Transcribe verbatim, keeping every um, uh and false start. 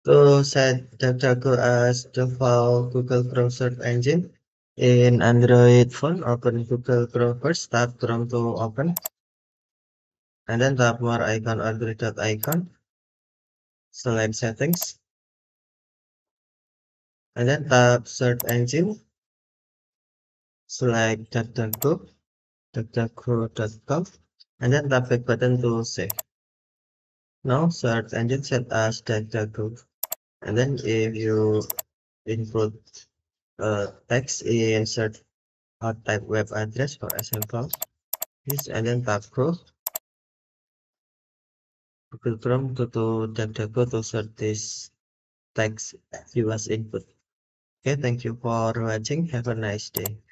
To set DuckDuckGo as default Google Chrome search engine in Android phone, open Google Chrome first, tap Chrome to open, and then tap more icon or three dot icon, select settings, and then tap search engine, select DuckDuckGo, DuckDuckGo dot com, and then tap back button to save. Now search engine set as DuckDuckGo, and then if you input uh, text in search or type web address, for example, this, and then tap Go, Google Chrome to, to DuckDuckGo to search this text you as input. Okay, thank you for watching. Have a nice day.